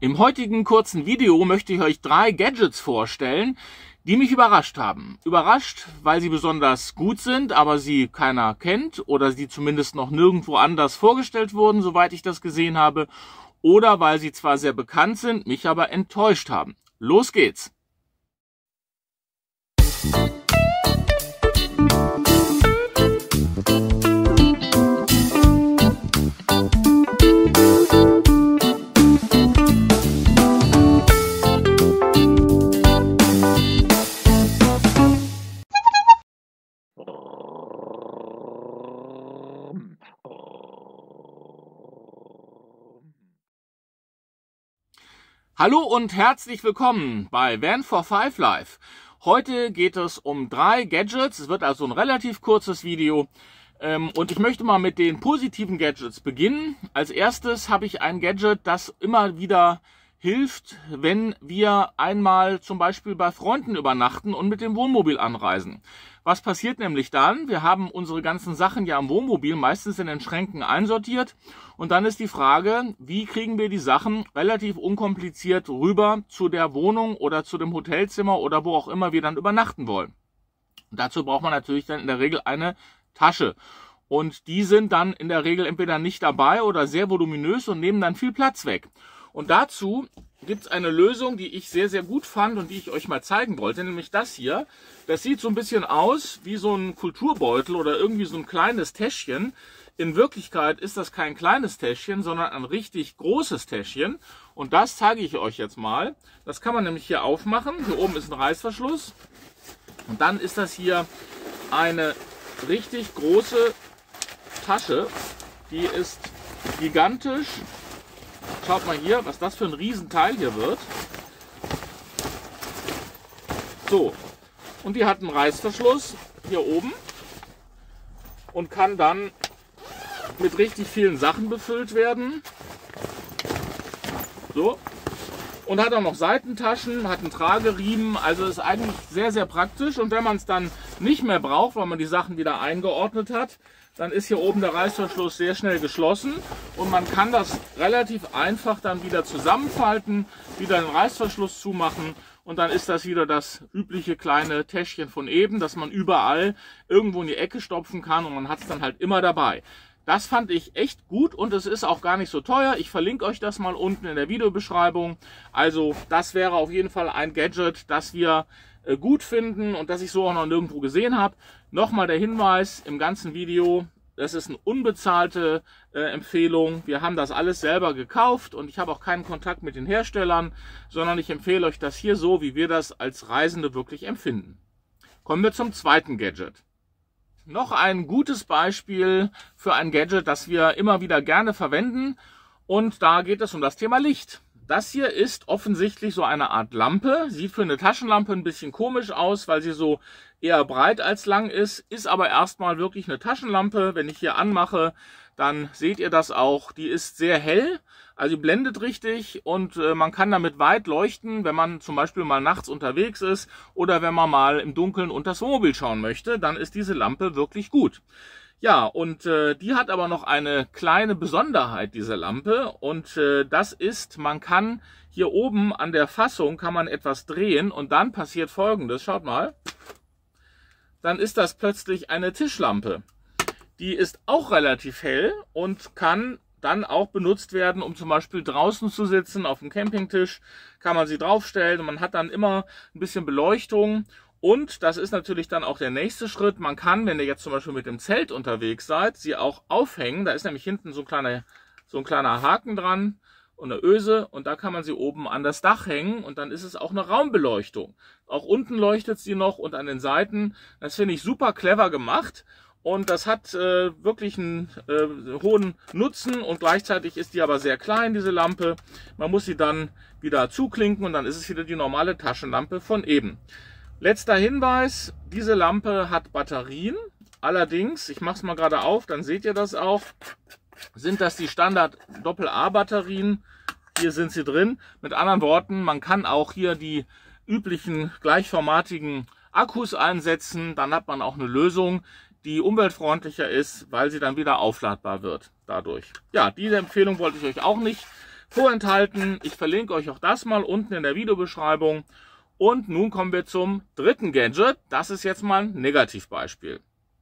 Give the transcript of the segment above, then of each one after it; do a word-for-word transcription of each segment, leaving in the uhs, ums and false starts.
Im heutigen kurzen Video möchte ich euch drei Gadgets vorstellen, die mich überrascht haben. Überrascht, weil sie besonders gut sind, aber sie keiner kennt oder sie zumindest noch nirgendwo anders vorgestellt wurden, soweit ich das gesehen habe, oder weil sie zwar sehr bekannt sind, mich aber enttäuscht haben. Los geht's! Hallo und herzlich willkommen bei Van for Five Live. Heute geht es um drei Gadgets. Es wird also ein relativ kurzes Video. Und ich möchte mal mit den positiven Gadgets beginnen. Als erstes habe ich ein Gadget, das immer wieder hilft, wenn wir einmal zum Beispiel bei Freunden übernachten und mit dem Wohnmobil anreisen. Was passiert nämlich dann? Wir haben unsere ganzen Sachen ja im Wohnmobil meistens in den Schränken einsortiert. Und dann ist die Frage, wie kriegen wir die Sachen relativ unkompliziert rüber zu der Wohnung oder zu dem Hotelzimmer oder wo auch immer wir dann übernachten wollen. Und dazu braucht man natürlich dann in der Regel eine Tasche. Und die sind dann in der Regel entweder nicht dabei oder sehr voluminös und nehmen dann viel Platz weg. Und dazu gibt es eine Lösung, die ich sehr, sehr gut fand und die ich euch mal zeigen wollte, nämlich das hier. Das sieht so ein bisschen aus wie so ein Kulturbeutel oder irgendwie so ein kleines Täschchen. In Wirklichkeit ist das kein kleines Täschchen, sondern ein richtig großes Täschchen. Und das zeige ich euch jetzt mal. Das kann man nämlich hier aufmachen. Hier oben ist ein Reißverschluss. Und dann ist das hier eine richtig große Tasche. Die ist gigantisch. Schaut mal hier, was das für ein Riesenteil hier wird. So, und die hat einen Reißverschluss hier oben und kann dann mit richtig vielen Sachen befüllt werden. So, und hat auch noch Seitentaschen, hat einen Trageriemen, also ist eigentlich sehr, sehr praktisch. Und wenn man es dann nicht mehr braucht, weil man die Sachen wieder eingeordnet hat, dann ist hier oben der Reißverschluss sehr schnell geschlossen und man kann das relativ einfach dann wieder zusammenfalten, wieder den Reißverschluss zumachen und dann ist das wieder das übliche kleine Täschchen von eben, das man überall irgendwo in die Ecke stopfen kann und man hat es dann halt immer dabei. Das fand ich echt gut und es ist auch gar nicht so teuer. Ich verlinke euch das mal unten in der Videobeschreibung. Also das wäre auf jeden Fall ein Gadget, das wir gut finden und das ich so auch noch nirgendwo gesehen habe. Nochmal der Hinweis im ganzen Video, das ist eine unbezahlte äh, Empfehlung. Wir haben das alles selber gekauft und ich habe auch keinen Kontakt mit den Herstellern, sondern ich empfehle euch das hier so, wie wir das als Reisende wirklich empfinden. Kommen wir zum zweiten Gadget. Noch ein gutes Beispiel für ein Gadget, das wir immer wieder gerne verwenden und da geht es um das Thema Licht. Das hier ist offensichtlich so eine Art Lampe, sieht für eine Taschenlampe ein bisschen komisch aus, weil sie so eher breit als lang ist, ist aber erstmal wirklich eine Taschenlampe. Wenn ich hier anmache, dann seht ihr das auch, die ist sehr hell, also die blendet richtig und äh, man kann damit weit leuchten, wenn man zum Beispiel mal nachts unterwegs ist oder wenn man mal im Dunkeln unter das Wohnmobil schauen möchte, dann ist diese Lampe wirklich gut. Ja, und äh, die hat aber noch eine kleine Besonderheit, diese Lampe. Und äh, das ist, man kann hier oben an der Fassung, kann man etwas drehen und dann passiert Folgendes. Schaut mal, dann ist das plötzlich eine Tischlampe. Die ist auch relativ hell und kann dann auch benutzt werden, um zum Beispiel draußen zu sitzen, auf dem Campingtisch kann man sie draufstellen und man hat dann immer ein bisschen Beleuchtung. Und das ist natürlich dann auch der nächste Schritt. Man kann, wenn ihr jetzt zum Beispiel mit dem Zelt unterwegs seid, sie auch aufhängen. Da ist nämlich hinten so ein kleiner, so ein kleiner Haken dran und eine Öse. Und da kann man sie oben an das Dach hängen. Und dann ist es auch eine Raumbeleuchtung. Auch unten leuchtet sie noch und an den Seiten. Das finde ich super clever gemacht. Und das hat äh, wirklich einen äh, hohen Nutzen. Und gleichzeitig ist die aber sehr klein, diese Lampe. Man muss sie dann wieder zuklinken und dann ist es wieder die normale Taschenlampe von eben. Letzter Hinweis, diese Lampe hat Batterien, allerdings, ich mache es mal gerade auf, dann seht ihr das auch, sind das die Standard Doppel-A-Batterien, hier sind sie drin. Mit anderen Worten, man kann auch hier die üblichen gleichformatigen Akkus einsetzen, dann hat man auch eine Lösung, die umweltfreundlicher ist, weil sie dann wieder aufladbar wird dadurch. Ja, diese Empfehlung wollte ich euch auch nicht vorenthalten. Ich verlinke euch auch das mal unten in der Videobeschreibung. Und nun kommen wir zum dritten Gadget. Das ist jetzt mal ein Negativbeispiel.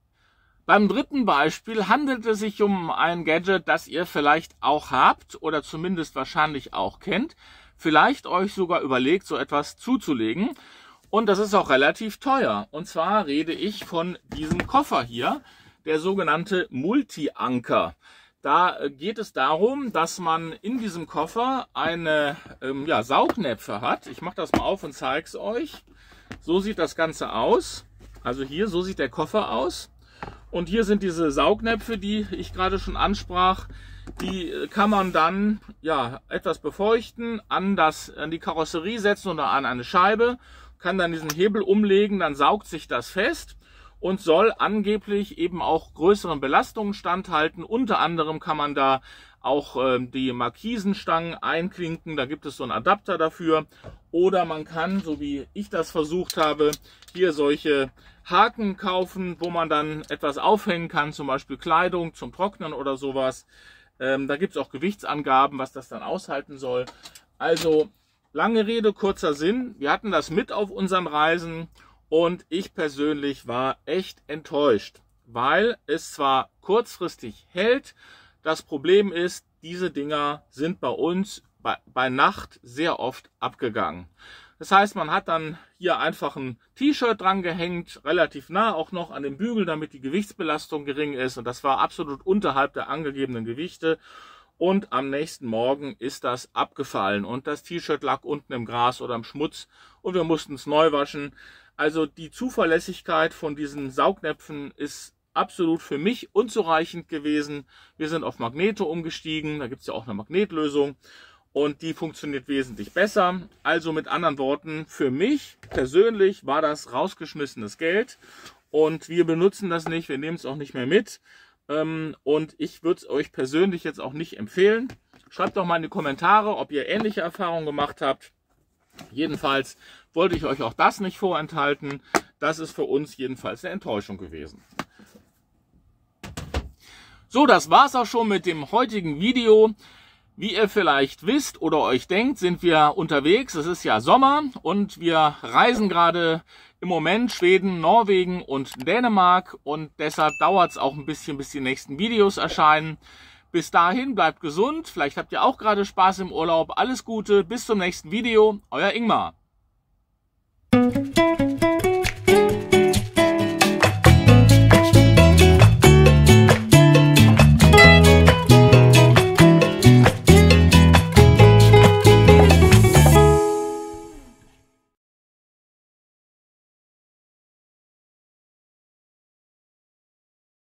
Beim dritten Beispiel handelt es sich um ein Gadget, das ihr vielleicht auch habt oder zumindest wahrscheinlich auch kennt. Vielleicht euch sogar überlegt, so etwas zuzulegen. Und das ist auch relativ teuer. Und zwar rede ich von diesem Koffer hier, der sogenannte Multi-Anker. Da geht es darum, dass man in diesem Koffer eine ähm, ja, Saugnäpfe hat. Ich mache das mal auf und zeige es euch. So sieht das Ganze aus. Also hier, so sieht der Koffer aus. Und hier sind diese Saugnäpfe, die ich gerade schon ansprach. Die kann man dann ja etwas befeuchten, an, das, an die Karosserie setzen oder an eine Scheibe. Kann dann diesen Hebel umlegen, dann saugt sich das fest. Und soll angeblich eben auch größeren Belastungen standhalten. Unter anderem kann man da auch äh, die Markisenstangen einklinken, da gibt es so einen Adapter dafür. Oder man kann, so wie ich das versucht habe, hier solche Haken kaufen, wo man dann etwas aufhängen kann, zum Beispiel Kleidung zum Trocknen oder sowas. Ähm, da gibt es auch Gewichtsangaben, was das dann aushalten soll. Also lange Rede, kurzer Sinn. Wir hatten das mit auf unseren Reisen. Und ich persönlich war echt enttäuscht, weil es zwar kurzfristig hält, das Problem ist, diese Dinger sind bei uns bei, bei Nacht sehr oft abgegangen. Das heißt, man hat dann hier einfach ein T-Shirt dran gehängt, relativ nah auch noch an den Bügel, damit die Gewichtsbelastung gering ist. Und das war absolut unterhalb der angegebenen Gewichte. Und am nächsten Morgen ist das abgefallen und das T-Shirt lag unten im Gras oder im Schmutz und wir mussten es neu waschen. Also die Zuverlässigkeit von diesen Saugnäpfen ist absolut für mich unzureichend gewesen. Wir sind auf Magnete umgestiegen, da gibt es ja auch eine Magnetlösung und die funktioniert wesentlich besser. Also mit anderen Worten, für mich persönlich war das rausgeschmissenes Geld und wir benutzen das nicht, wir nehmen es auch nicht mehr mit. Und ich würde es euch persönlich jetzt auch nicht empfehlen. Schreibt doch mal in die Kommentare, ob ihr ähnliche Erfahrungen gemacht habt. Jedenfalls wollte ich euch auch das nicht vorenthalten. Das ist für uns jedenfalls eine Enttäuschung gewesen. So, das war's auch schon mit dem heutigen Video. Wie ihr vielleicht wisst oder euch denkt, sind wir unterwegs. Es ist ja Sommer und wir reisen gerade im Moment Schweden, Norwegen und Dänemark. Und deshalb dauert es auch ein bisschen, bis die nächsten Videos erscheinen. Bis dahin, bleibt gesund. Vielleicht habt ihr auch gerade Spaß im Urlaub. Alles Gute, bis zum nächsten Video. Euer Ingmar.